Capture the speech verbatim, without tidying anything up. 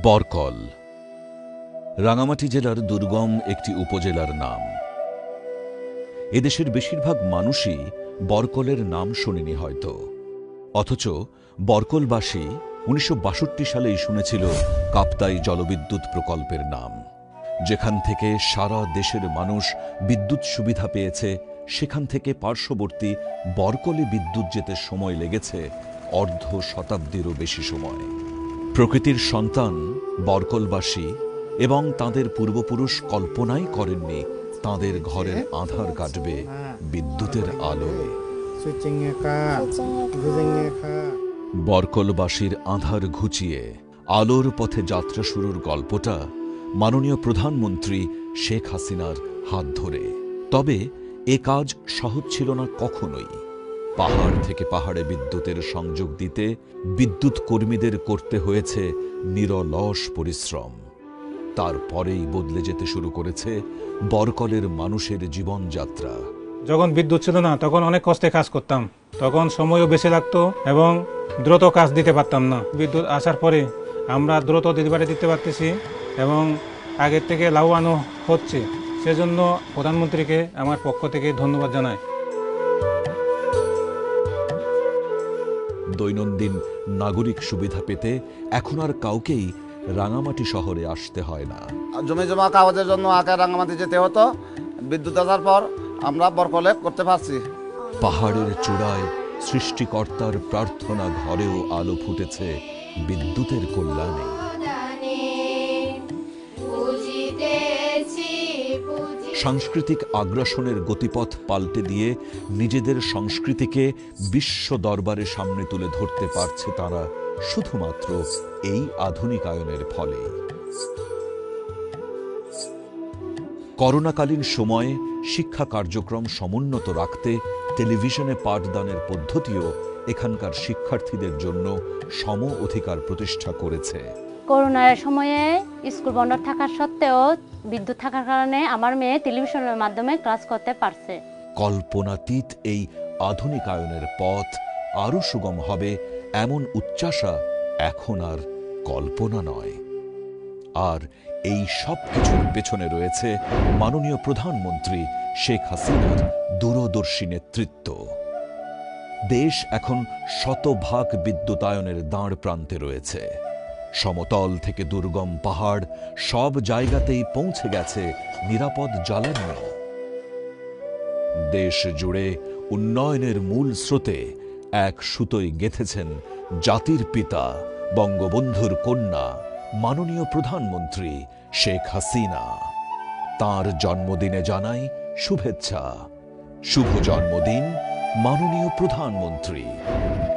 বরকল রাঙামাটি জেলার দুর্গম একটি উপজেলার নাম। এদেশের বেশিরভাগ মানুষই বরকলের নাম শোনেনি হয়তো, অথচ বরকলবাসী উনিশশো বাষট্টি সালেই শুনেছিল কাপ্তাই জলবিদ্যুৎ প্রকল্পের নাম। যেখান থেকে সারা দেশের মানুষ বিদ্যুৎ সুবিধা পেয়েছে, সেখান থেকে পার্শ্ববর্তী বরকলে বিদ্যুৎ যেতে সময় লেগেছে অর্ধ শতাব্দীরও বেশি সময়। প্রকৃতির সন্তান বরকলবাসী এবং তাদের পূর্বপুরুষ কল্পনাই করেননি তাদের ঘরের আঁধার কাটবে বিদ্যুতের আলোয়। বরকলবাসীর আঁধার ঘুচিয়ে আলোর পথে যাত্রা শুরুর গল্পটা মাননীয় প্রধানমন্ত্রী শেখ হাসিনার হাত ধরে। তবে এ কাজ সহজ ছিল না কখনোই। পাহাড় থেকে পাহাড়ে বিদ্যুতের সংযোগ দিতে বিদ্যুৎ কর্মীদের করতে হয়েছে নিরলস পরিশ্রম। তারপরেই বদলে যেতে শুরু করেছে বরকলের মানুষের জীবনযাত্রা। যখন বিদ্যুৎ ছিল না তখন অনেক কষ্টে কাজ করতাম, তখন সময়ও বেশি লাগতো এবং দ্রুত কাজ দিতে পারতাম না। বিদ্যুৎ আসার পরে আমরা দ্রুত ডেলিভারি দিতে পারতেছি এবং আগের থেকে লাভবানও হচ্ছে। সেজন্য প্রধানমন্ত্রীকে আমার পক্ষ থেকে ধন্যবাদ জানাই। দৈনন্দিন নাগরিক সুবিধা পেতে এখন আর কাউকেই রাঙামাটি শহরে আসতে হয় না। জমি জমা কাগজের জন্য আগে রাঙামাটি যেতে হতো, বিদ্যুৎ আসার পর আমরা বরকলে করতে পারছি। পাহাড়ের চূড়ায় সৃষ্টিকর্তার প্রার্থনা ঘরেও আলো ফুটেছে বিদ্যুতের কল্যাণে। সাংস্কৃতিক আগ্রাসনের গতিপথ পাল্টে দিয়ে নিজেদের সংস্কৃতিকে বিশ্ব দরবারে সামনে তুলে ধরতে পারছে তারা শুধুমাত্র এই আধুনিকায়নের ফলে। করোনাকালীন সময়ে শিক্ষা কার্যক্রম সমুন্নত রাখতে টেলিভিশনে পাঠদানের পদ্ধতিও এখানকার শিক্ষার্থীদের জন্য সম অধিকার প্রতিষ্ঠা করেছে। করোনার সময়ে স্কুল বন্ধ থাকার সত্ত্বেও বিদ্যুৎ থাকার কারণে আমার মেয়ে টেলিভিশনের মাধ্যমে ক্লাস করতে পারছে। কল্পনাতীত এই আধুনিকায়নের পথ আরও সুগম হবে এমন উচ্চাশা এখন আর কল্পনা নয়। আর এই সব কিছুর পেছনে রয়েছে মাননীয় প্রধানমন্ত্রী শেখ হাসিনার দূরদর্শী নেতৃত্ব। দেশ এখন শতভাগ বিদ্যুতায়নের দাঁড় প্রান্তে রয়েছে। সমতল থেকে দুর্গম পাহাড় সব জায়গাতেই পৌঁছে গেছে নিরাপদ জ্বালানি। দেশ জুড়ে উন্নয়নের মূল স্রোতে এক সুতোয় গেঁথেছেন জাতির পিতা বঙ্গবন্ধুর কন্যা মাননীয় প্রধানমন্ত্রী শেখ হাসিনা। তাঁর জন্মদিনে জানাই শুভেচ্ছা। শুভ জন্মদিন মাননীয় প্রধানমন্ত্রী।